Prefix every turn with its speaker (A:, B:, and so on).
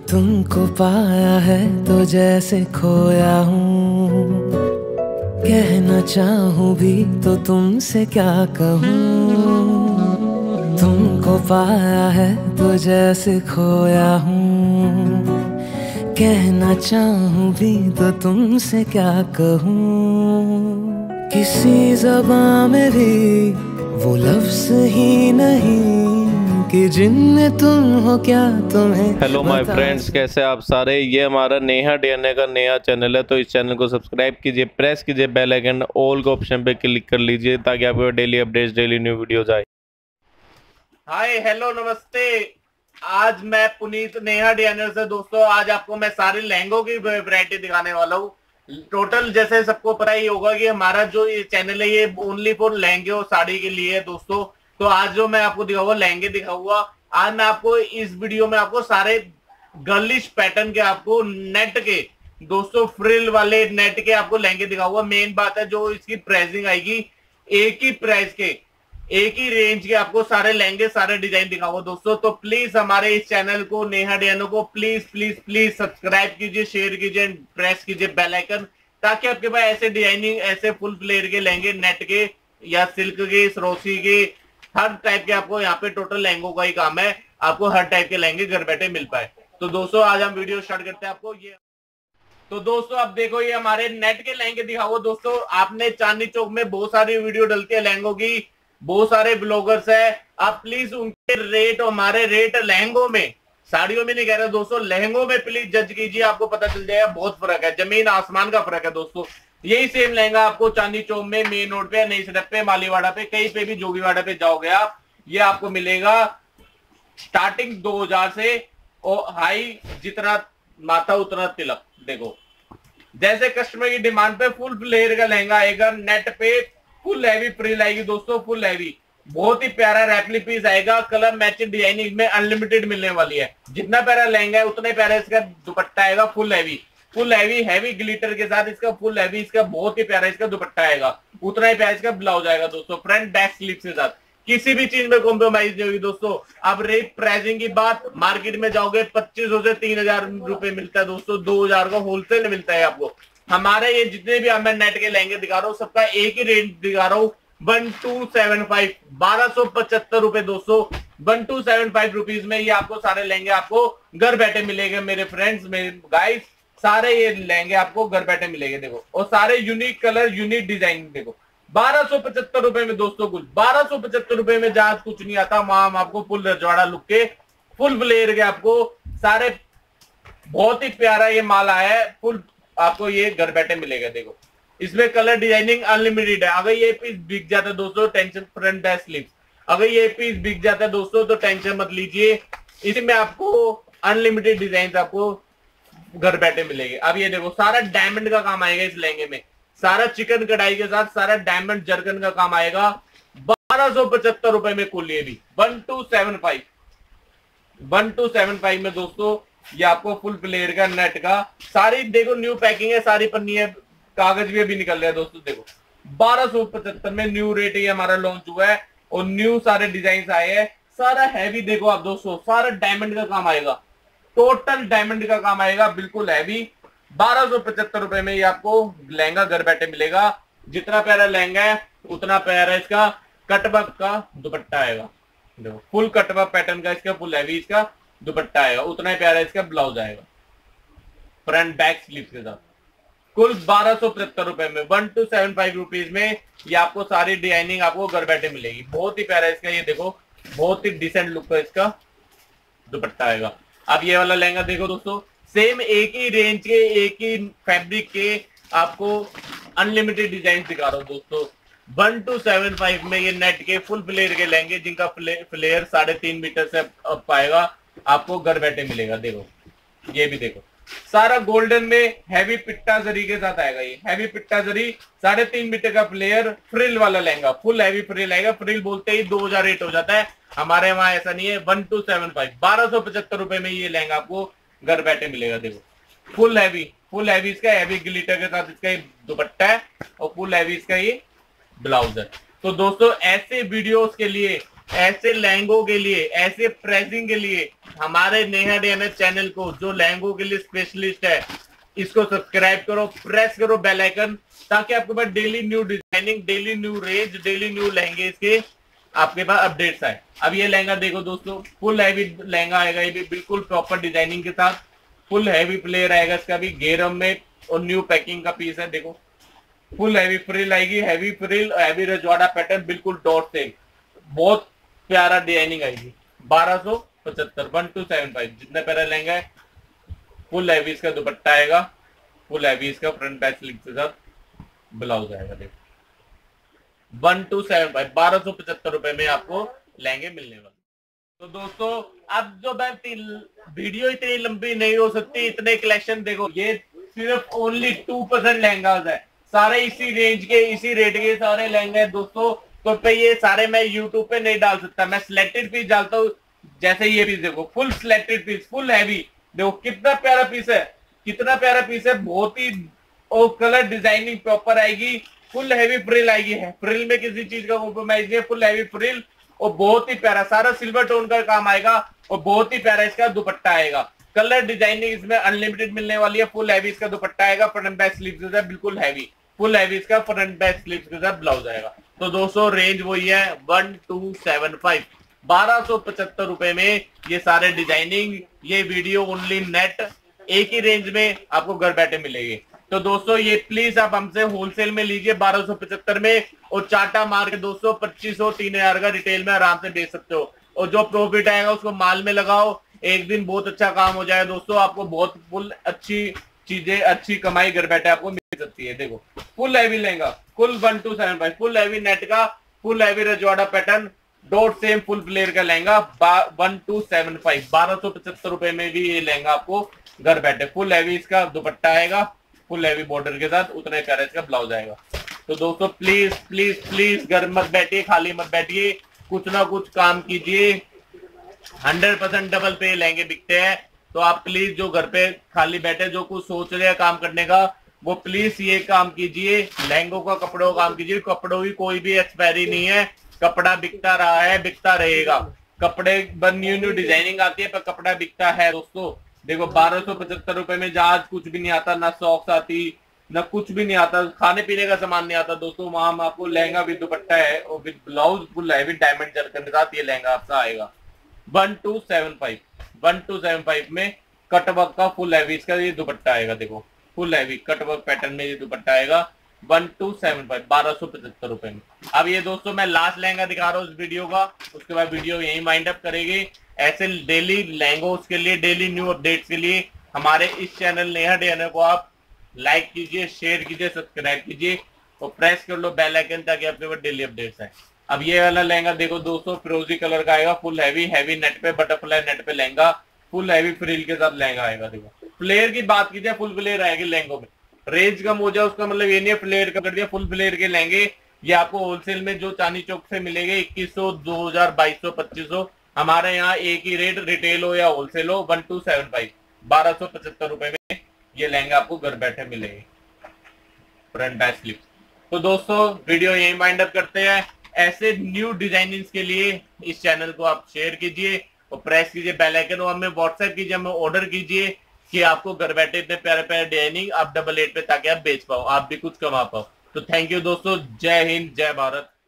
A: तुमको पाया है तो जैसे खोया हूँ, कहना चाहूँ भी तो तुमसे क्या कहूँ। तुमको पाया है तो जैसे खोया हूँ, कहना चाहूँ भी तो तुमसे क्या कहूँ। किसी ज़बान में भी वो लफ्ज़ ही नहीं कि जिनमें तुम हो, क्या तुम्हें
B: हेलो माय फ्रेंड्स, कैसे आप सारे। ये हमारा नेहा डीएनए का नया चैनल है, तो इस चैनल को सब्सक्राइब कीजिए, प्रेस कीजिए बेल आइकन, ऑल के ऑप्शन पे क्लिक कर लीजिए ताकि आपको daily updates, daily new videos आए।
C: हाय हेलो नमस्ते। आज मैं पुनीत नेहा डीएनए से दोस्तों आज आपको मैं सारे लहंगों की वैरायटी दिखाने वाला हूँ। टोटल जैसे सबको पता ही होगा कि हमारा जो ये चैनल है ये ओनली फॉर लहंगे और साड़ी के लिए है दोस्तों। तो आज जो मैं आपको दिखाऊंगा लहंगे दिखाऊंगा। आज मैं आपको इस वीडियो में आपको सारे गर्लिश पैटर्न के आपको नेट के दोस्तों फ्रिल वाले नेट के आपको लहंगे दिखाऊंगा। मेन बात है जो इसकी प्राइसिंग आएगी, एक ही प्राइस के एक ही रेंज के आपको सारे लहंगे सारे डिजाइन दिखाऊंगा दोस्तों। तो प्लीज हमारे इस चैनल को नेहा डीएनए को प्लीज प्लीज प्लीज सब्सक्राइब कीजिए, शेयर कीजिए, प्रेस कीजिए बेल आइकन, ताकि आपके पास ऐसे डिजाइनिंग ऐसे फुल फ्लेयर के लहंगे नेट के या सिल्क के सरोसी के हर टाइप के आपको यहाँ पे टोटल लहंगों का ही काम है, आपको हर टाइप के लहंगे घर बैठे मिल पाए। तो दोस्तों आज हम वीडियो स्टार्ट करते हैं आपको ये। तो दोस्तों अब देखो ये हमारे नेट के लहंगे दिखाओ दोस्तों। आपने चांदनी चौक में बहुत सारी वीडियो डलती है लहंगों की, बहुत सारे ब्लॉगर्स है, आप प्लीज उनके रेट और हमारे रेट लहंगों में, साड़ियों में नहीं कह रहे दोस्तों, लहंगों में प्लीज जज कीजिए, आपको पता चल जाएगा बहुत फर्क है, जमीन आसमान का फर्क है दोस्तों। यही सेम लहंगा आपको चांदनी चौक में, मेन रोड पे, नई सड़क पे, मालीवाड़ा पे, कहीं पे भी जोगीवाड़ा पे जाओगे आप, ये आपको मिलेगा स्टार्टिंग 2000 से और हाई जितना माथा उतना तिलक। देखो जैसे कस्टमर की डिमांड पे फुल फ्लेयर का लहंगा आएगा नेट पे, फुल हैवी फ्रिल आएगी दोस्तों, फुल हैवी बहुत ही प्यारा रैपली पीस आएगा, कलर मैचिंग डिजाइनिंग में अनलिमिटेड मिलने वाली है। जितना प्यारा लहंगा है उतना ही प्यारा इसका दुपट्टा आएगा, फुल हैवी हैवी ग्लिटर के साथ इसका फुल हैवी, इसका बहुत ही प्यारा इसका दुपट्टा आएगा, उतना ही प्यारा इसका ब्लाउज आएगा दोस्तों, फ्रंट बैक स्लीव्स के साथ। किसी भी चीज में कॉम्प्रोमाइज नहीं होगी दोस्तों। अब रेट प्राइसिंग की बात, मार्केट में जाओगे 2500 से 3000 रुपए मिलता है दोस्तों, 2000 का होलसेल मिलता है आपको। हमारे ये जितने भी मैं नेट के लहंगे दिखा रहा हूँ सबका एक ही रेंज दिखा रहा हूँ, 1275 1275 रुपए दोस्तों। 1275 रुपीज में ये आपको सारे लहंगे आपको घर बैठे मिलेंगे मेरे फ्रेंड्स, मेरे गाइस, सारे ये लहंगे आपको घर बैठे मिलेंगे। देखो और सारे यूनिक कलर यूनिक डिजाइन। देखो 1275 रुपए में दोस्तों, कुल 1275 रुपए में जहां कुछ नहीं आता वहां हम आपको फुल रजवाड़ा लुक के फुल फ्लेयर के आपको सारे बहुत ही प्यारा ये माल आया है, फुल आपको ये घर बैठे मिलेगा। देखो इसमें कलर डिजाइनिंग अनलिमिटेड है। अगर ये पीस बिक जाता है दोस्तों टेंशन, फ्रंट बैक स्लीव्स, अगर ये पीस बिक जाता है दोस्तों तो टेंशन मत लीजिए, इसमें आपको अनलिमिटेड डिजाइन आपको घर बैठे मिलेंगे। अब ये देखो सारा डायमंड का काम आएगा इस लहंगे में, सारा चिकन कढ़ाई के साथ सारा डायमंड जर्कन का काम आएगा। 1275 रुपए में कुल ये भी 1275 में दोस्तों ये आपको फुल फ्लेयर का नेट का सारी देखो न्यू पैकिंग है, सारी पन्नी है, कागज भी अभी निकल रहा है दोस्तों। देखो 1275 में न्यू रेट ये हमारा लॉन्च हुआ है और न्यू सारे डिजाइन आए हैं, सारा हैवी। देखो आप दोस्तों सारा डायमंड का काम आएगा, टोटल डायमंड का काम आएगा, बिल्कुल हैवी। 1275 रुपए में ये आपको लहंगा घर बैठे मिलेगा। जितना प्यारा लहंगा है उतना प्यारा इसका कटवर्क का दुपट्टा आएगा। देखो फुल कटवर्क पैटर्न का इसका फुल हैवी इसका दुपट्टा आएगा, उतना ही प्यारा इसका ब्लाउज आएगा, फ्रंट बैक स्लीव के साथ। कुल 1275 रुपए में 1275 रुपीज में ये आपको सारी डिजाइनिंग आपको घर बैठे मिलेगी। बहुत ही प्यारा इसका ये देखो, बहुत ही डिसेंट लुक का इसका दुपट्टा आएगा। अब ये वाला लहंगा देखो दोस्तों, सेम एक ही रेंज के एक ही फैब्रिक के आपको अनलिमिटेड डिजाइन दिखा रहा हूँ दोस्तों। 1275 में ये नेट के फुल फ्लेयर के लहंगे जिनका फ्लेयर 3.5 मीटर से अप पाएगा आपको घर बैठे मिलेगा। देखो ये भी देखो सारा गोल्डन में हैवी पिट्टा जरी के साथ आएगा, ये हैवी पिट्टा जरी 3.5 मीटर का फ्लेयर फ्रिल वाला लहंगा, फुल हैवी फ्रिल आएगा। फ्रिल बोलते ही 2000 रेट हो जाता है, हमारे वहां ऐसा नहीं है। 1275 1275 रुपए में ये लहंगा आपको घर बैठे मिलेगा। देखो फुल हैवी इसका हैवी ग्लिटर के साथ इसका दुपट्टा है और फुल हैवी इसका ये ब्लाउज है। तो दोस्तों ऐसे वीडियोस के लिए ऐसे लहंगों के लिए, ऐसे प्रेसिंग के लिए हमारे नेहा डीएनएस चैनल को, जो लहंगों के लिए स्पेशलिस्ट है, इसको सब्सक्राइब करो, प्रेस करो बेल आइकन, ताकि आपके पास daily new designing, daily new range, daily new लहंगे इसके आपके पास अपडेट्स आए। अब ये लहंगा देखो दोस्तों, फुल हैवी लहंगा आएगा, ये भी बिल्कुल प्रॉपर डिजाइनिंग के साथ, फुल हैवी प्लेयर आएगा इसका भी, घेरम में, और न्यू पैकिंग का पीस है। देखो फुल हैवी फ्रिल आएगी, हैवी फ्रिल, हैवी रजवाड़ा पैटर्न, बिल्कुल डॉट से, बहुत प्यारा डिजाइनिंग आएगी। 1275, 1275, जितना प्यारा लहंगा है। फुल हैवी इसका दुपट्टा आएगा, फुल हैवी इसका फ्रंट बैक स्लीव के साथ ब्लाउज आएगा। देखो 1275, 1275 रुपए में आपको लहंगे मिलने वाले। तो दोस्तों अब जो मैं वीडियो इतनी लंबी नहीं हो सकती, इतने कलेक्शन देखो, ये सिर्फ ओनली 2% लहंगाज है, सारे इसी रेंज के, इसी रेट के सारे लहंगे दोस्तों। तो पे ये सारे मैं यूट्यूब पे नहीं डाल सकता, मैं सिलेक्टेड पीस डालता हूँ। जैसे ये पीस देखो, full selected piece, full heavy, देखो कितना प्यारा पीस है, कितना प्यारा पीस है, बहुत ही और कलर डिजाइनिंग प्रॉपर आएगी, फुल हैवी फ्रिल आएगी है, फ्रिल में किसी चीज का कॉम्प्रोमाइज नहीं, फुल हैवी फ्रिल, और बहुत ही प्यारा सारा सिल्वर टोन का काम आएगा, और बहुत ही प्यारा इसका दुपट्टा आएगा। कलर डिजाइनिंग इसमें अनलिमिटेड मिलने वाली है। फुल हैवी इसका दुपट्टा आएगा, फ्रंट बैक स्लीव्स के साथ बिल्कुल हैवी, फुल हैवी इसका फ्रंट बैक स्लीव्स के साथ ब्लाउज आएगा। तो दोस्तों रेंज वही है 1275, 1275 रुपए में ये सारे डिजाइनिंग, ये वीडियो ओनली नेट एक ही रेंज में आपको घर बैठे मिलेगी। तो दोस्तों ये प्लीज आप हमसे होलसेल में लीजिए 1275 में, और चाटा मार के दोस्तों 2500 3000 का रिटेल में आराम से बेच सकते हो, और जो प्रॉफिट आएगा उसको माल में लगाओ, एक दिन बहुत अच्छा काम हो जाएगा दोस्तों, आपको बहुत फुल अच्छी चीजें, अच्छी कमाई घर बैठे आपको मिल सकती है। देखो full heavy lehenga, full 1275, full heavy net का, फुल हैवी रजवाड़ा pattern, dot same full flare का लहंगा 1275, 1275 रुपए में भी ये लहंगा आपको घर बैठे, फुल हैवी इसका दुपट्टा आएगा, फुल हैवी बॉर्डर के साथ, उतने प्यारे इसका ब्लाउज आएगा। तो दोस्तों प्लीज प्लीज प्लीज घर मत बैठिए, खाली मत बैठिए, कुछ ना कुछ काम कीजिए। 100% डबल पे लहंगे बिकते हैं, तो आप प्लीज जो घर पे खाली बैठे, जो कुछ सोच रहे हैं काम करने का, वो प्लीज ये काम कीजिए, लहंगों का, कपड़ों का काम कीजिए। कपड़ों की कोई भी एक्सपायरी नहीं है, कपड़ा बिकता रहा है, बिकता रहेगा। कपड़े न्यू न्यू डिजाइनिंग आती है, पर कपड़ा बिकता है दोस्तों। देखो 1275 रुपए में जहाज कुछ भी नहीं आता, ना सॉक्स आती, ना कुछ भी नहीं आता, खाने पीने का सामान नहीं आता दोस्तों। वहां आपको लहंगा विद दुपट्टा है, और with blouse full heavy diamond zircon के साथ ये लहंगा आपका आएगा 1275, 1275 में कटवर्क का फुल हैवी इसका ये दुपट्टा आएगा। देखो फुल हैवी कटवर्क पैटर्न में ये दुपट्टा आएगा 1275, 1275 रुपए में। अब ये दोस्तों मैं लास्ट लहंगा दिखा रहा हूँ इस वीडियो का, उसके बाद वीडियो यही माइंड अप करेगी। ऐसे डेली लहंगों के लिए, डेली न्यू अपडेट्स के लिए हमारे इस चैनल नेहा डीएनएस को आप लाइक कीजिए, शेयर कीजिए, सब्सक्राइब कीजिए, और प्रेस कर लो बेल आइकन, ताकि आपके पास डेली अपडेट्स आए। अब ये वाला लहंगा देखो दोस्तों, फिरोजी कलर का आएगा, फुल हैवी, हैवी नेट पे, बटरफ्लाई नेट पे लहंगा, फुल हैवी फ्रिल के साथ लहंगा आएगा। देखो फ्लेयर की बात कीजिए, फुल फ्लेयर आएगी लहंगों में, रेंज कम हो जाए उसका मतलब ये नहीं है फ्लेयर का कर दिया। फुल फ्लेयर के लहंगे ये आपको होलसेल में जो चांदनी चौक से मिलेंगे 2100, 2000, 2200, 2500, हमारे यहाँ एक ही रेट, रिटेल हो या होलसेल हो, 1275, 1275 रुपए में ये लहंगा आपको घर बैठे मिलेंगे, फ्रंट बैक स्लीव। तो दोस्तों वीडियो यही माइंड अप करते हैं। ऐसे न्यू डिजाइनिंग के लिए इस चैनल को आप शेयर कीजिए, और प्रेस कीजिए बेल आइकन, और हमें व्हाट्सएप कीजिए, हमें ऑर्डर कीजिए, कि आपको घर बैठे इतने प्यारे प्यारे डिजाइनिंग आप 88 पे, ताकि आप बेच पाओ, आप भी कुछ कमा पाओ। तो थैंक यू दोस्तों, जय हिंद, जय भारत।